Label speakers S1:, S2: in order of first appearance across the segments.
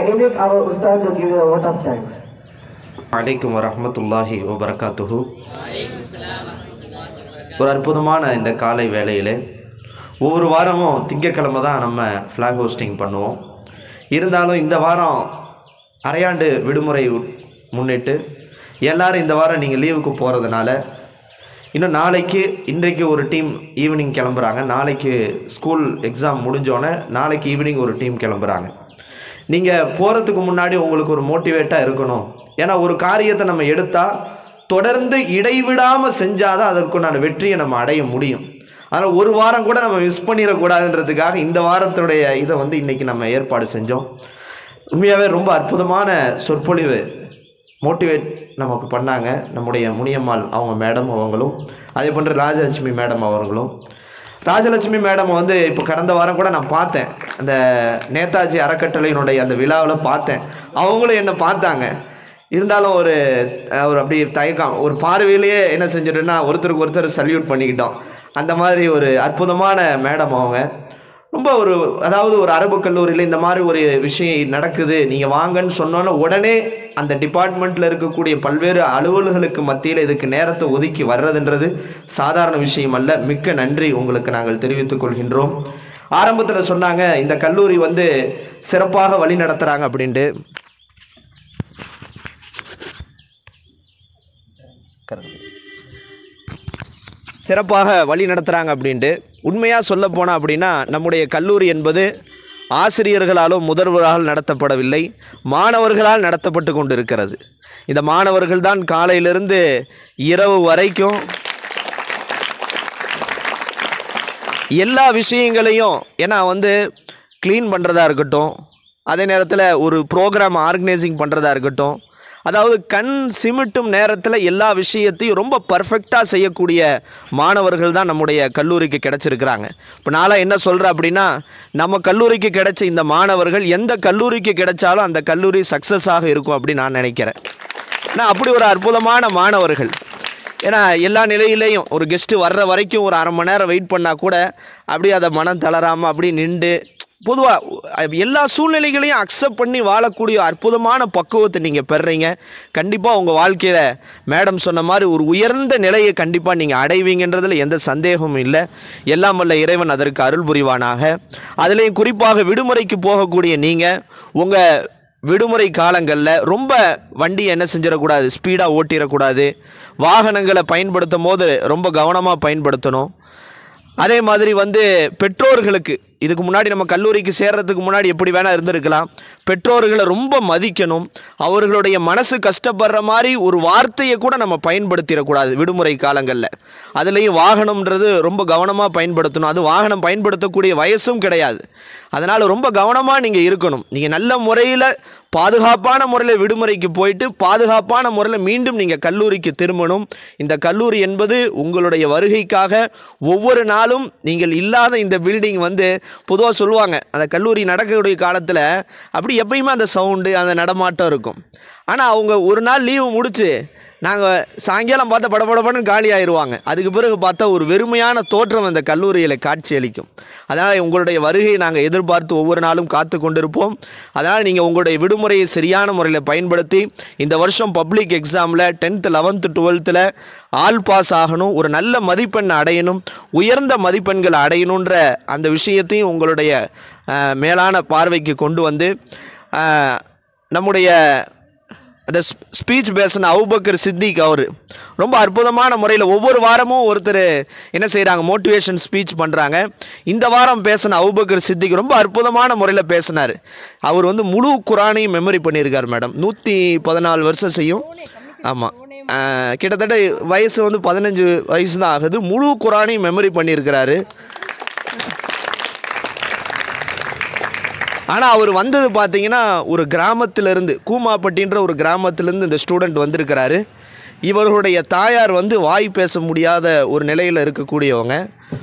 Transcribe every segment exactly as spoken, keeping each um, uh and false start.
S1: invite our Ustad to give you a word of thanks.
S2: அலைக்கும் வரஹ்மத்துல்லாஹி வபரகாத்துஹு. ஒரு அற்புதமான இந்த காலை வேளையில் ஒவ்வொரு வாரமும் திங்கக்கிழமை தான் நம்ம ஃப்ளாக் ஹோஸ்டிங் பண்ணுவோம். இருந்தாலும் இந்த வாரம் அரையாண்டு விடுமுறை முன்னிட்டு எல்லோரும் இந்த வாரம் நீங்கள் லீவுக்கு போகிறதுனால இன்னும் நாளைக்கு இன்றைக்கு ஒரு டீம் ஈவினிங் கிளம்புறாங்க. நாளைக்கு ஸ்கூல் எக்ஸாம் முடிஞ்சோடனே நாளைக்கு ஈவினிங் ஒரு டீம் கிளம்புறாங்க. நீங்கள் போகிறதுக்கு முன்னாடி உங்களுக்கு ஒரு மோட்டிவேட்டாக இருக்கணும். ஏன்னா ஒரு காரியத்தை நம்ம எடுத்தால் தொடர்ந்து இடைவிடாமல் செஞ்சால் தான் அதற்குண்டான வெற்றியை நம்ம அடைய முடியும். அதனால் ஒரு வாரம் கூட நம்ம மிஸ் பண்ணிடக்கூடாதுன்றதுக்காக இந்த வாரத்துடைய இதை வந்து இன்றைக்கி நம்ம ஏற்பாடு செஞ்சோம். உண்மையாகவே ரொம்ப அற்புதமான சொற்பொழிவு மோட்டிவேட் நமக்கு பண்ணாங்க நம்முடைய முனியம்மாள் அவங்க மேடம் அவங்களும், அதே போன்று ராஜலட்சுமி மேடம் அவர்களும். ராஜலட்சுமி மேடம் வந்து இப்போ கடந்த வாரம் கூட நான் பார்த்தேன், அந்த நேதாஜி அறக்கட்டளையினுடைய அந்த விழாவில் பார்த்தேன். அவங்களும் என்னை பார்த்தாங்க. இருந்தாலும் ஒரு ஒரு அப்படி தயக்கம், ஒரு பார்வையிலேயே என்ன செஞ்சிட்டோன்னா ஒருத்தருக்கு ஒருத்தர் சல்யூட் பண்ணிக்கிட்டோம். அந்த மாதிரி ஒரு அற்புதமான மேடம் அவங்க. ரொம்ப ஒரு அதாவது ஒரு அரபு கல்லூரியில் இந்த மாதிரி ஒரு விஷயம் நடக்குது நீங்கள் வாங்கன்னு சொன்னோன்னே உடனே அந்த டிபார்ட்மெண்ட்டில் இருக்கக்கூடிய பல்வேறு அலுவல்களுக்கு மத்தியில் இதுக்கு நேரத்தை ஒதுக்கி வர்றதுன்றது சாதாரண விஷயம் அல்ல. மிக்க நன்றி உங்களுக்கு நாங்கள் தெரிவித்துக் கொள்கின்றோம். ஆரம்பத்தில் சொன்னாங்க இந்த கல்லூரி வந்து சிறப்பாக வழி நடத்துகிறாங்க அப்படின்ட்டு. சிறப்பாக வழி நடத்துகிறாங்க அப்படின்ட்டு உண்மையாக சொல்ல போனால் அப்படின்னா நம்முடைய கல்லூரி என்பது ஆசிரியர்களாலும் முதல்வரால் நடத்தப்படவில்லை, மாணவர்களால் நடத்தப்பட்டு கொண்டு இருக்கிறது. இந்த மாணவர்கள் தான் காலையிலிருந்து இரவு வரைக்கும் எல்லா விஷயங்களையும், ஏன்னா வந்து க்ளீன் பண்ணுறதா இருக்கட்டும், அதே நேரத்தில் ஒரு ப்ரோக்ராம் ஆர்கனைசிங் பண்ணுறதா இருக்கட்டும், அதாவது கண் சிமிட்டும் நேரத்தில் எல்லா விஷயத்தையும் ரொம்ப பர்ஃபெக்டாக செய்யக்கூடிய மாணவர்கள் தான் நம்முடைய கல்லூரிக்கு கிடச்சிருக்கிறாங்க. இப்போ நான்லாம் என்ன சொல்கிறேன் அப்படின்னா, நம்ம கல்லூரிக்கு கிடைச்ச இந்த மாணவர்கள் எந்த கல்லூரிக்கு கிடைச்சாலும் அந்த கல்லூரி சக்ஸஸாக இருக்கும் அப்படின்னு நான் நினைக்கிறேன். ஏன்னா அப்படி ஒரு அற்புதமான மாணவர்கள். ஏன்னா எல்லா நிலையிலையும் ஒரு கெஸ்ட்டு வர்ற வரைக்கும் ஒரு அரை மணி நேரம் வெயிட் பண்ணால் கூட அப்படியே அதை மனம் தளராமல் அப்படி நின்று பொதுவாக எல்லா சூழ்நிலைகளையும் அக்செப்ட் பண்ணி வாழக்கூடிய அற்புதமான பக்குவத்தை நீங்கள் பெறுறீங்க. கண்டிப்பாக உங்கள் வாழ்க்கையில் மேடம் சொன்ன மாதிரி ஒரு உயர்ந்த நிலையை கண்டிப்பாக நீங்கள் அடைவீங்கன்றதில் எந்த சந்தேகமும் இல்லை. எல்லாம் வல்ல இறைவன் அதற்கு அருள் புரிவானாக. அதுலேயும் குறிப்பாக விடுமுறைக்கு போகக்கூடிய நீங்கள் உங்கள் விடுமுறை காலங்களில் ரொம்ப வண்டி என்ன செஞ்சிடக்கூடாது, ஸ்பீடாக ஓட்டிடக்கூடாது. வாகனங்களை பயன்படுத்தும் போது ரொம்ப கவனமாக பயன்படுத்தணும். அதே மாதிரி வந்து பெற்றோர்களுக்கு இதுக்கு முன்னாடி நம்ம கல்லூரிக்கு சேர்றதுக்கு முன்னாடி எப்படி வேணால் இருந்திருக்கலாம், பெற்றோர்களை ரொம்ப மதிக்கணும். அவர்களுடைய மனசு கஷ்டப்படுற மாதிரி ஒரு வார்த்தையை கூட நம்ம பயன்படுத்திடக்கூடாது விடுமுறை காலங்களில். அதுலேயும் வாகனம்ன்றது ரொம்ப கவனமாக பயன்படுத்தணும். அது வாகனம் பயன்படுத்தக்கூடிய வயசும் கிடையாது. அதனால் ரொம்ப கவனமாக நீங்கள் இருக்கணும். நீங்கள் நல்ல முறையில் பாதுகாப்பான முறையில் விடுமுறைக்கு போயிட்டு பாதுகாப்பான முறையில் மீண்டும் நீங்கள் கல்லூரிக்கு திரும்பணும். இந்த கல்லூரி என்பது உங்களுடைய வருகைக்காக ஒவ்வொரு நாளும் நீங்கள் இல்லாத இந்த பில்டிங் வந்து பொதுவாக சொல்லுவாங்க, அந்த கல்லூரி நடக்கக்கூடிய காலத்தில் அப்படி எப்பயுமே அந்த சவுண்டு அந்த நடமாட்டம் இருக்கும். ஆனால் அவங்க ஒரு நாள் லீவு முடித்து நாங்கள் சாயங்காலம் பார்த்தா படபடப்படன்னு காலி ஆயிடுவாங்க. அதுக்கு பிறகு பார்த்தா ஒரு வெறுமையான தோற்றம் அந்த கல்லூரியில் காட்சி அளிக்கும். அதனால் உங்களுடைய வருகையை நாங்கள் எதிர்பார்த்து ஒவ்வொரு நாளும் காத்து கொண்டிருப்போம். அதனால் நீங்கள் உங்களுடைய விடுமுறையை சரியான முறையில் பயன்படுத்தி இந்த வருஷம் பப்ளிக் எக்ஸாமில் டென்த்து லெவன்த்து டுவெல்த்தில் ஆல் பாஸ் ஆகணும், ஒரு நல்ல மதிப்பெண் அடையணும், உயர்ந்த மதிப்பெண்கள் அடையணுன்ற அந்த விஷயத்தையும் உங்களுடைய மேலான பார்வைக்கு கொண்டு வந்து நம்முடைய அந்த ஸ்பீச் பேசின அபூபக்கர் சித்திக் அவர் ரொம்ப அற்புதமான முறையில் ஒவ்வொரு வாரமும் ஒருத்தர் என்ன செய்கிறாங்க, மோட்டிவேஷன் ஸ்பீச் பண்ணுறாங்க. இந்த வாரம் பேசின அபூபக்கர் சித்திக் ரொம்ப அற்புதமான முறையில் பேசினார். அவர் வந்து முழு குரானையும் மெமரி பண்ணியிருக்கார் மேடம். நூற்றி பதினாலு வருஷம் செய்யும். ஆமாம், கிட்டத்தட்ட வயசு வந்து பதினஞ்சு வயசு தான் ஆகுது. முழு குரானையும் மெமரி பண்ணியிருக்கிறாரு. ஆனால் அவர் வந்தது பார்த்திங்கன்னா ஒரு கிராமத்திலேருந்து, கூமாப்பட்டின்ற ஒரு கிராமத்திலேருந்து இந்த ஸ்டூடெண்ட் வந்திருக்கிறாரு. இவர்களுடைய தாயார் வந்து வாய் பேச முடியாத ஒரு நிலையில் இருக்கக்கூடியவங்க,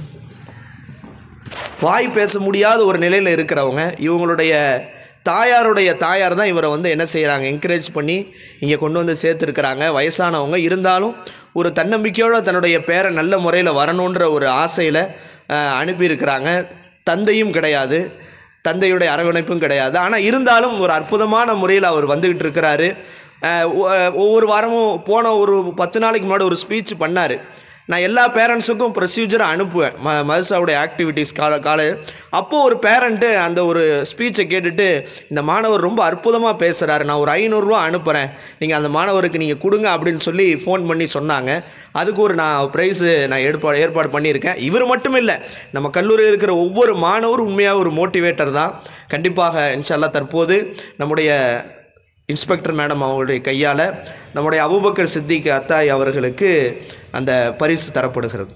S2: வாய் பேச முடியாத ஒரு நிலையில் இருக்கிறவங்க. இவங்களுடைய தாயாருடைய தாயார் தான் இவரை வந்து என்ன செய்கிறாங்க, என்கரேஜ் பண்ணி இங்கே கொண்டு வந்து சேர்த்துருக்கிறாங்க. வயசானவங்க இருந்தாலும் ஒரு தன்னம்பிக்கையோடு தன்னுடைய பேரை நல்ல முறையில் வரணுன்ற ஒரு ஆசையில் அனுப்பியிருக்கிறாங்க. தந்தையும் கிடையாது. தந்தையுடைய அரவணைப்பும் கிடையாது. ஆனால் இருந்தாலும் ஒரு அற்புதமான முறையில் அவர் வந்துக்கிட்டு இருக்கிறாரு. ஒவ்வொரு வாரமும் போன ஒரு பத்து நாளைக்கு முன்னாடி ஒரு ஸ்பீச் பண்ணார். நான் எல்லா பேரண்ட்ஸுக்கும் ப்ரொசீஜரை அனுப்புவேன் ம மதரசாவுடைய ஆக்டிவிட்டீஸ் கால கால அப்போது ஒரு பேரண்ட்டு அந்த ஒரு ஸ்பீச்சை கேட்டுட்டு, இந்த மாணவர் ரொம்ப அற்புதமாக பேசுகிறாரு, நான் ஒரு ஐநூறுரூவா அனுப்புகிறேன், நீங்கள் அந்த மாணவருக்கு நீங்கள் கொடுங்க அப்படின்னு சொல்லி ஃபோன் பண்ணி சொன்னாங்க. அதுக்கு ஒரு நான் ப்ரைஸு நான் ஏற்பாடு ஏற்பாடு பண்ணியிருக்கேன். இவர் மட்டும் இல்லை, நம்ம கல்லூரியில் இருக்கிற ஒவ்வொரு மாணவரும் உண்மையாக ஒரு மோட்டிவேட்டர் தான். கண்டிப்பாக இன்ஷா அல்லாஹ் தற்போது நம்முடைய இன்ஸ்பெக்டர் மேடம் அவங்களுடைய கையால் நம்முடைய அபூபக்கர் சித்திக் அத்தாய் அவர்களுக்கு அந்த பரிசு தரப்படுகிறது.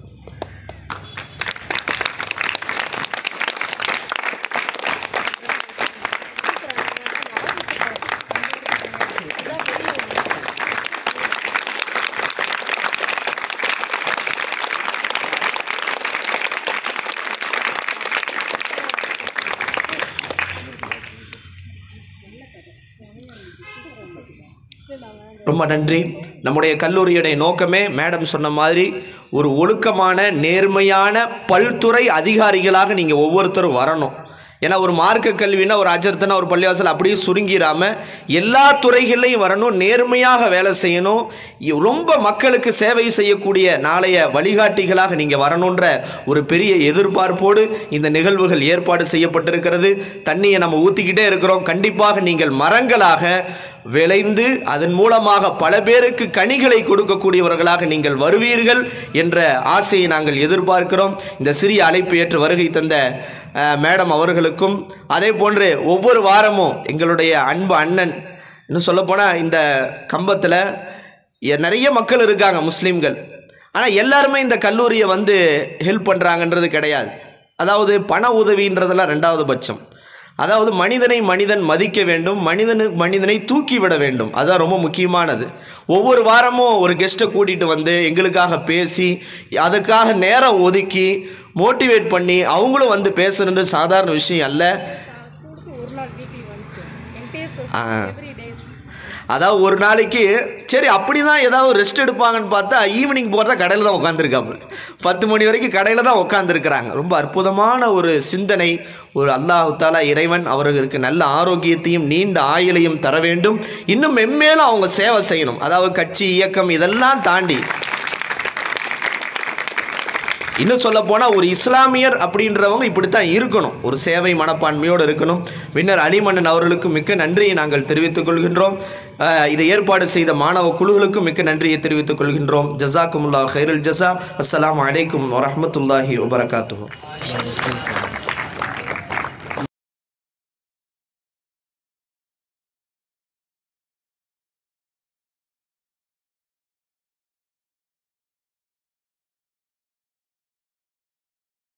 S2: ரொம்ப நன்றி. நம்முடைய கல்லூரியுடைய நோக்கமே மேடம் சொன்ன மாதிரி ஒரு ஒழுக்கமான நேர்மையான பல்துறை அதிகாரிகளாக நீங்கள் ஒவ்வொருத்தரும் வரணும். ஏன்னா ஒரு மார்க்க கல்வினா ஒரு அஜர்த்தனா ஒரு பள்ளிவாசல் அப்படியே சுருங்கிடாமல் எல்லா துறைகள்லையும் வரணும், நேர்மையாக வேலை செய்யணும், ரொம்ப மக்களுக்கு சேவை செய்யக்கூடிய நாளைய வழிகாட்டிகளாக நீங்கள் வரணுன்ற ஒரு பெரிய எதிர்பார்ப்போடு இந்த நிகழ்வுகள் ஏற்பாடு செய்யப்பட்டிருக்கிறது. தண்ணியை நம்ம ஊற்றிக்கிட்டே இருக்கிறோம். கண்டிப்பாக நீங்கள் மரங்களாக விளைந்து அதன் மூலமாக பல பேருக்கு கனிகளை கொடுக்கக்கூடியவர்களாக நீங்கள் வருவீர்கள் என்ற ஆசையை நாங்கள் எதிர்பார்க்கிறோம். இந்த சிறிய அழைப்பு ஏற்று வருகை தந்த மேடம் அவர்களுக்கும், அதே போன்று ஒவ்வொரு வாரமும் எங்களுடைய அன்பு அண்ணன், இன்னும் சொல்லப்போனால் இந்த கம்பத்தில் நிறைய மக்கள் இருக்காங்க முஸ்லீம்கள், ஆனால் எல்லாருமே இந்த கல்லூரியை வந்து ஹெல்ப் பண்ணுறாங்கன்றது கிடையாது. அதாவது பண உதவின்றதெல்லாம் ரெண்டாவது பட்சம். அதாவது மனிதனை மனிதன் மதிக்க வேண்டும், மனிதனு மனிதனை தூக்கி விட வேண்டும், அதுதான் ரொம்ப முக்கியமானது. ஒவ்வொரு வாரமும் ஒரு கெஸ்ட்டை கூட்டிகிட்டு வந்து எங்களுக்காக பேசி அதுக்காக நேரம் ஒதுக்கி மோட்டிவேட் பண்ணி அவங்களும் வந்து பேசுறது சாதாரண விஷயம் அல்ல. அதாவது ஒரு நாளைக்கு சரி அப்படி தான் ஏதாவது ரெஸ்ட் எடுப்பாங்கன்னு பார்த்தா ஈவினிங் போகிறதா கடையில் தான் உட்காந்துருக்காங்க. பத்து மணி வரைக்கும் கடையில் தான் உட்காந்துருக்கிறாங்க. ரொம்ப அற்புதமான ஒரு சிந்தனை. ஒரு அல்லாஹ் தஆலா இறைவன் அவர்களுக்கு நல்ல ஆரோக்கியத்தையும் நீண்ட ஆயுளையும் தர வேண்டும். இன்னும் மென்மேலும் அவங்க சேவை செய்யணும். அதாவது கட்சி இயக்கம் இதெல்லாம் தாண்டி இன்னும் சொல்ல போனால் ஒரு இஸ்லாமியர் அப்படின்றவங்க இப்படித்தான் இருக்கணும், ஒரு சேவை மனப்பான்மையோடு இருக்கணும். பின்னர் அலிமன்னன் அவர்களுக்கு மிக்க நன்றியை நாங்கள் தெரிவித்துக் கொள்கின்றோம். இதை ஏற்பாடு செய்த மாணவ குழுக்களுக்கும் மிக்க நன்றியை தெரிவித்துக் கொள்கின்றோம். ஜஸாக்குமுல்லாஹ் கைருல் ஜஸா. அஸ்ஸலாமு அலைக்கும் வரஹ்மத்துல்லாஹி வபரகாத்துஹு.